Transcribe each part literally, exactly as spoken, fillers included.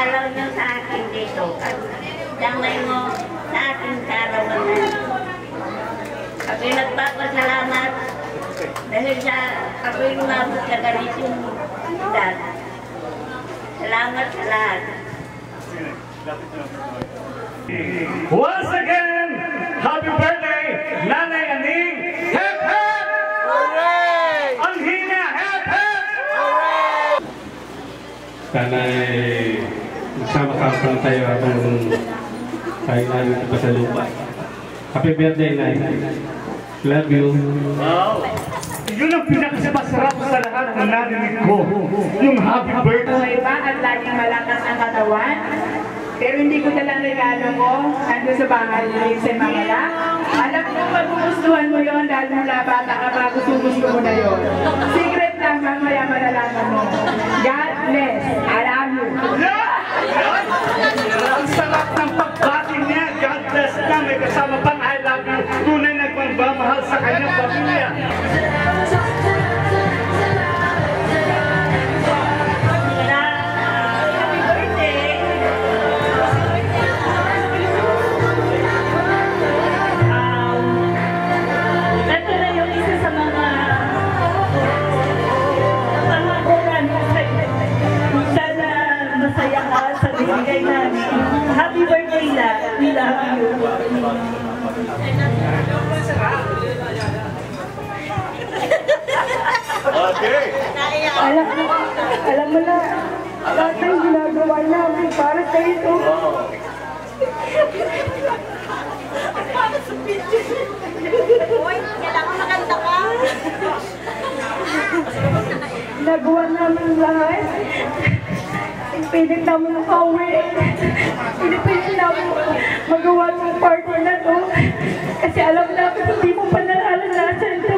pagdalaw niyo sa akin dito. Damay mo sa aking karawanan. Ako'y nagpapasalamat dahil sa ako'y umabot sa ganitong edad. Salamat sa lahat. Once again, happy birthday, Nanay Aning! Hep hep! Hooray! Ang hina, hep hep! Hooray! Sana'y magsama-sama tayo habang tayo namin pa sa lupa. Happy birthday, Nay. Love you. Wow! Yun ang pinakamasarap sa lahat na narinig ko. Yung happy birthday. Iba at laging malakas ang katawan. Pero hindi ko dala regalo ko. Nandun sa bahay ni sa Mamala. Alam ko magugustuhan mo yun dahil mula bata ka pa gusto-gusto mo na yun. Secret lang, mamaya malalaman mo. God bless. I love you. Ang sarap ng pagbati niya. God bless na. May kasama pang I love you. Tunay nagmamahal sa kanyang pamilya. Happy birthday na. We love you. Okay. Alam, alam mo na, lahat ng ginagawa namin para sa ito. Para sa video. Uy, kailangan maganda ka. Nagawa namin lahat. Pilit namin makauwi. Pinipilit namin magawa ng party na to. Kasi alam namin hindi mo pa nalalasan to.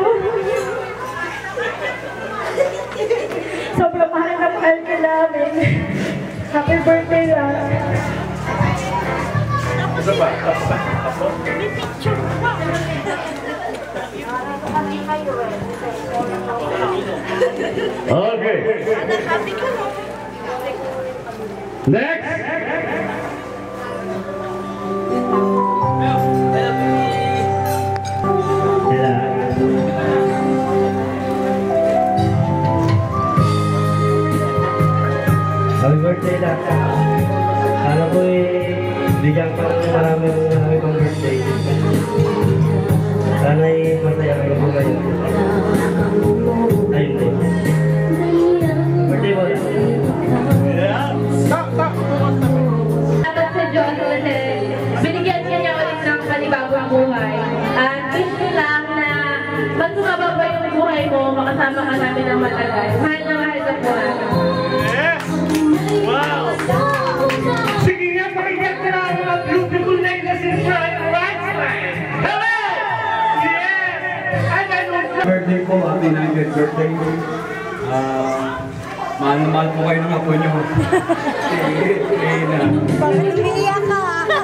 Sobrang mahal na mahal ka namin. Happy birthday lang. Ano ba? May picture pa. Okay. Happy ka mo. Next! Happy birthday lang. Alam ko eh, bigyan ka ng maraming maraming pang birthday. Sana'y masaya kayo po kayo. Ayun din. Birthday mo lang. Salamat sa Diyos kasi binigyan niya niya ulit ng panibagong buhay. At wish ko lang na magsumaba pa yung buhay mo, makasama ka namin ng matagal. Mahal na mahal ka po. Yes! Wow! Sige nga, pakinggan ko na ang mga beautiful ladies in front right side. Hello! Yes! And I know... Birthday po, happy ninetieth birthday. Ah... Mahal na mahal po kayo ng apo nyo. Eh, eh na. Pag-iiyak ka.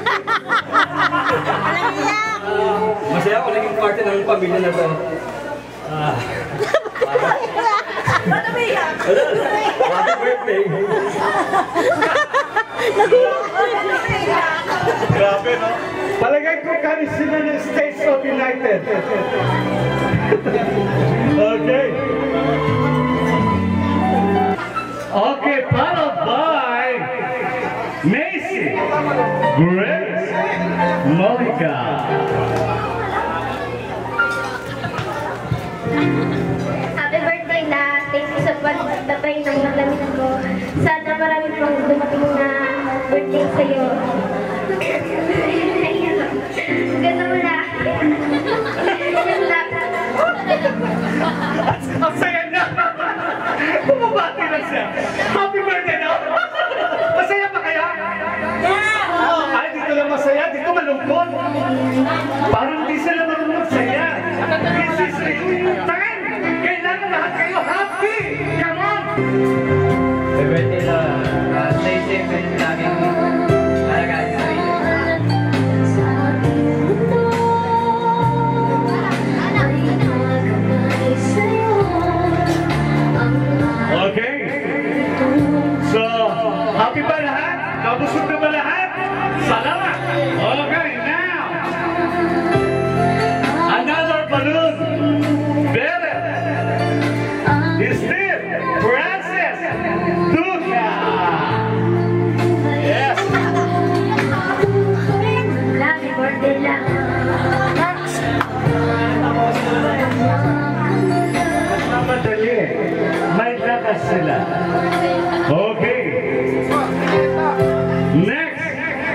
Walang iyak. Masaya ako naging parte ng pamilya na to. Ah. Ba't umiyak? Happy birthday. Grabe, no? Palagay ko kami sila ng States of United. Okay. Okay, followed by Macy, Grace, Monica. Happy birthday na. Thank you sa pagtatay ng malamig ko. Sana marami pang dumating na birthday sa'yo. Ganun lang. Ganun lang. Ang saya na! Bumabati na siya! Happy birthday na! Masaya pa kaya? Yeah! Ay, dito lang masaya, dito malungkot. Parang hindi sila marunong magsaya. This is reunion time! Kailangan lahat kayo happy! Come on! Happy birthday na. Uh, stay safe and laging alagaan sa sarili. Okay? So, happy ba lahat? Kabusog na ba lahat? Salamat! Okay, now! Another balloon! Beret! Steve! Francis! Duca! Yes! Happy birthday lang. Madali. May lakas sila. Okay. Next.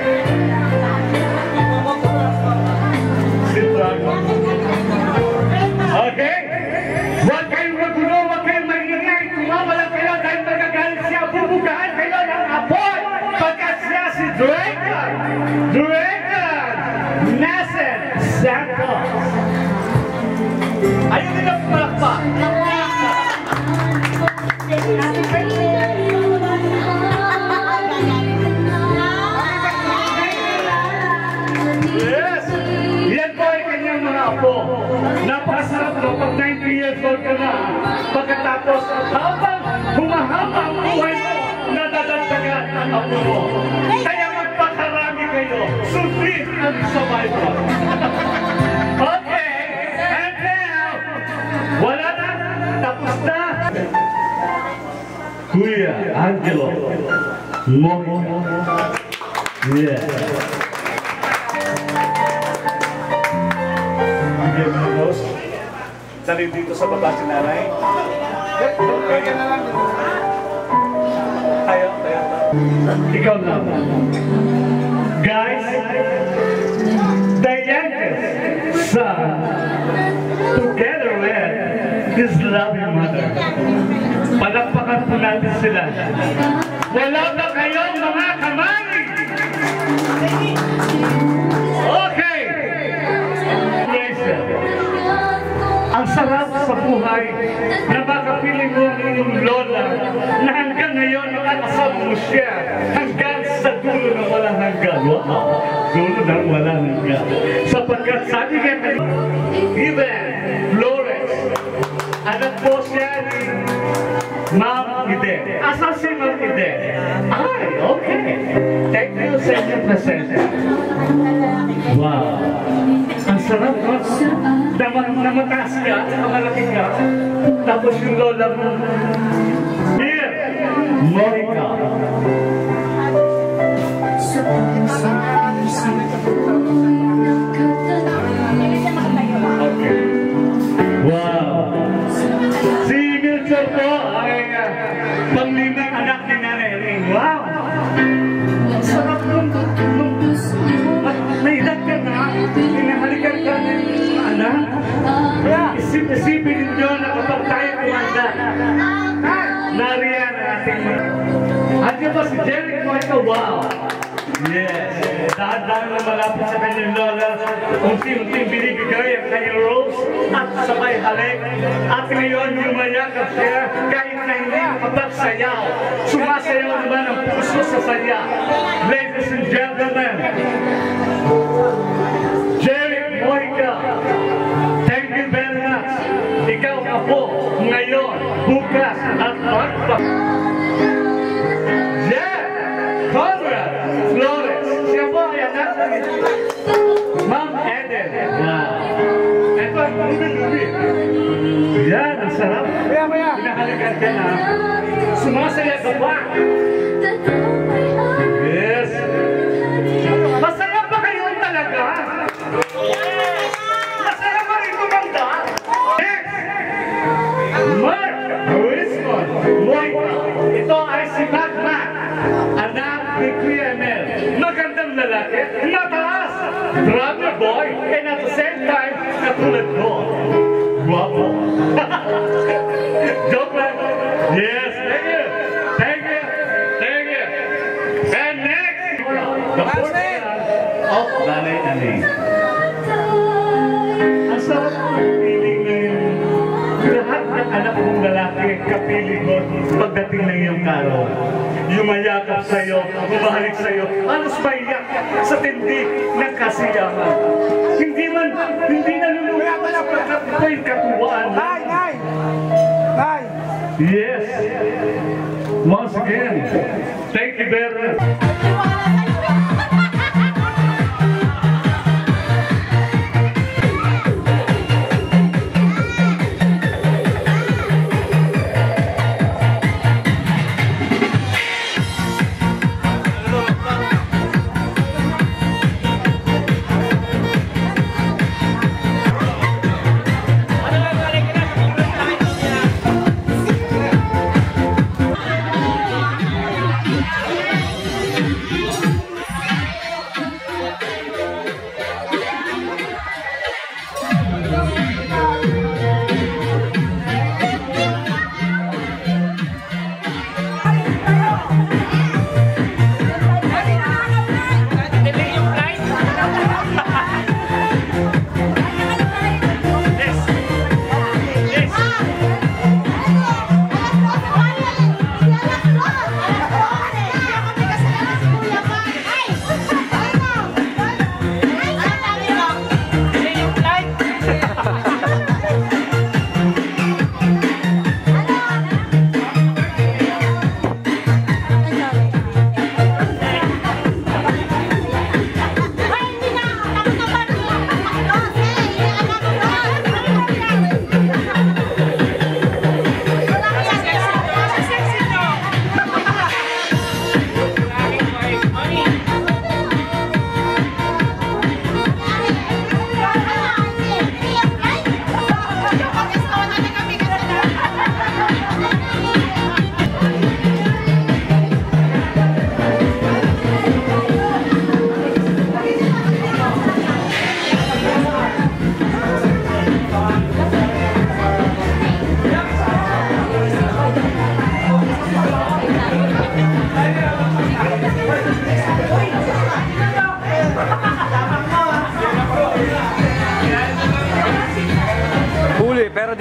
Si Drago. Okay. Huwag kayong magulo, huwag kayong maingay. Kumawalan kayo dahil magagalit siya. Bubugahan kayo ng apoy. Pagkat siya si Dragon. Dragon. Nasser Santos. Ayun nila palakpak. Happy birthday! Yes! Yan po ay kanyang mga apo. Napakasarap mo pag ninety years old ka na. Pagkatapos, habang humahaba ang buhay mo, nadadagdagan ang apo mo. Kaya magpakarami kayo. Sundin ang survivor. Okay! And now, wala na. Tapos na. Kuya Angelo Monica. Yeah. Bigyan mo ng boss. Dali dito sa baba si nanay. Okay. Tayo, tayo. Ikaw na. Guys, the youngest son, together with his loving mother. Palakpakan po natin sila. Wala ba kayong mga kamay? Okay! Ang sarap sa buhay na makapiling mo ang iyong lola na hanggang ngayon nakakasama mo siya hanggang sa dulo na walang hanggan. Wow! Dulo na walang hanggan. Sapagkat sabi niya kayo, Iben Flores, anak po siya ni Ma'am Ide. Asa si Ma'am Ide? Ay, okay. Thank you sa inyong presensya. Wow. Ang sarap, no? Naman, namataas ka, namalaki ka, tapos yung lola mo. Here, Monica. Okay. Wow. Si Milton po ay uh, panglimang anak ni Nanay Ring. Wow. Ang sarap nung may edad ka na, hinahalikan ka na yung anak. Isip-isipin ninyo na kapag tayo kumanda, nariyan ang ating mga. Andiyan ba si Jerry Monica? Wow! Yes! Dahil-dahil na malapit sa kanyang lola, unti-unting binibigay ang kanyang rose at sabay halik. At ngayon yumayakap siya kahit na hindi makapagsayaw. Sumasayaw naman ang puso sa saya. Ladies and gentlemen, Jerry Monica, thank you very much. Ikaw ako ngayon, bukas at magpap. Yeah! Conrad Flores, siya po ay anak ni Ma'am Eden. Wow! Ito ang lubi-lubi. Yan, ang sarap. Pinahalikan ka na. Sumasaya ka pa. Yes! Masaya ba kayo talaga? Masaya ba rin kumanda? Next! Mark Wismon Moika. Ito ay si Batman, anak ni Kuya Mel. Magandang lalaki, mataas, drummer boy, and at the same time, katulad mo. Guwapo. Joke lang. Yes, thank you. Thank you. Thank you. And next, the fourth son of Nanay Aning. Ang sarap ng feeling na yun. Lahat ng anak mong lalaki, kapiling mo pagdating ng iyong karon. Yumayakap sa'yo, bumahalik sa'yo, halos maiyak sa tindi ng kasiyahan. Hindi man, hindi nalulungan sa pagkatay katuwaan. Nay! Nay! Nay! Yes. Once again, thank you very much.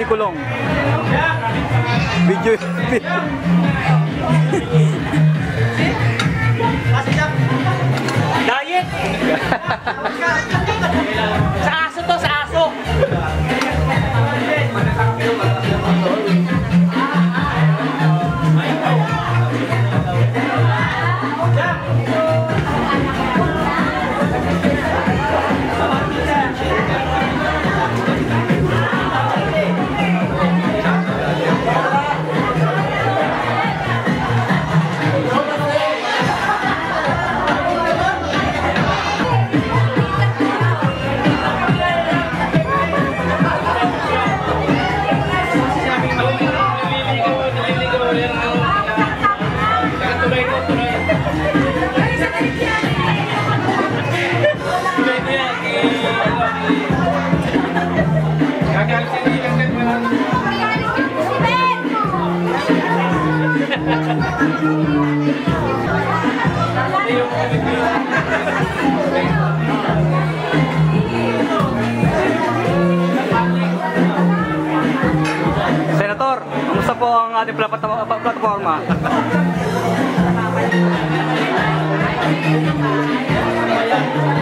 kulong. Video. Diet! Sa aso to, sa aso! Senator, kumusta po ang ating plataforma? plataforma?